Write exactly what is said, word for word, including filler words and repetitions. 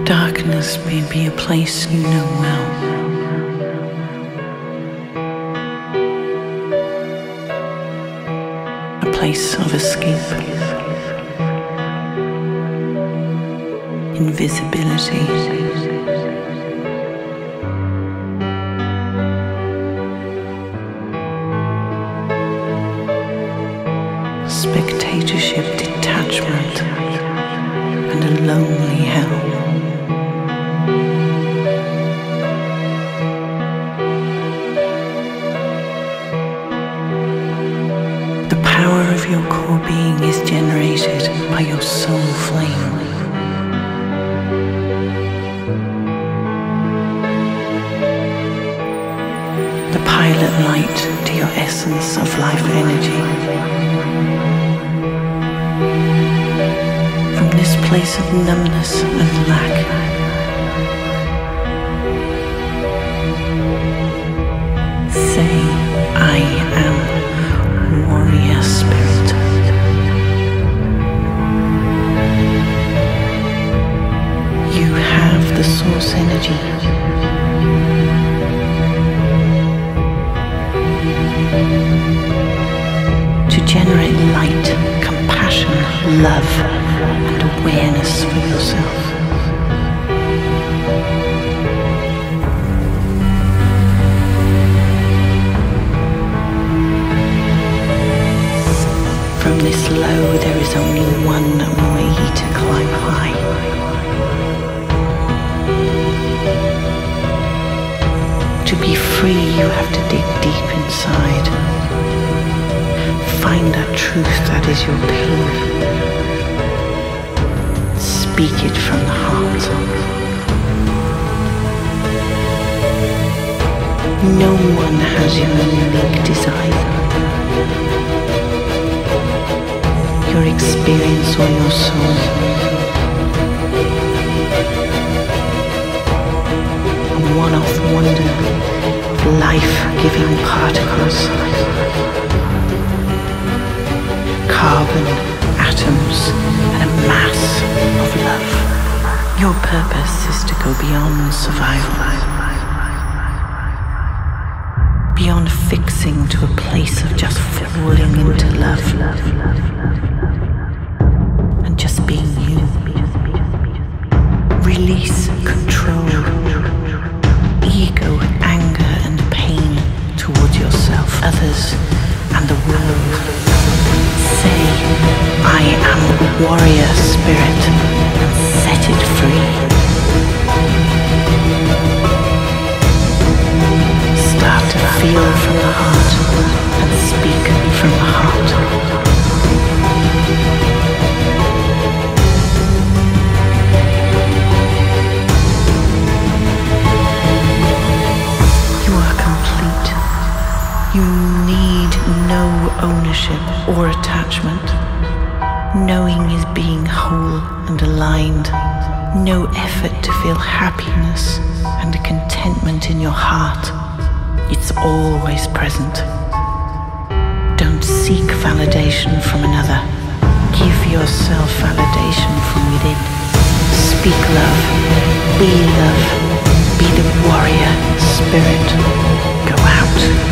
Darkness may be a place you know well. A place of escape. Invisibility. Spectatorship, detachment, and a lonely hell. The power of your core being is generated by your soul flame. The pilot light to your essence of life energy. From this place of numbness and lack, say, I am warrior spirit. You have the source energy. To generate light, compassion, love, and awareness for yourself. From this low, there is only one way to climb high. To be free, you have to dig deep inside. Find that truth that is your pain. Speak it from the heart. No one has your unique desire. Your experience or your soul. A one-off wonder of life-giving particles. Carbon, atoms, and a mass of love. Your purpose is to go beyond survival. Beyond fixing to a place of just falling into love. And just being you. Release control, ego, anger, and pain towards yourself, others, and the world. Say, I am a warrior spirit, and set it free. Start to feel from the heart and speak from the heart. You are complete. You need no ownership or attachment. Knowing is being whole and aligned. No effort to feel happiness and contentment in your heart. It's always present. Don't seek validation from another. Give yourself validation from within. Speak love. Be love. Be the warrior spirit. Go out.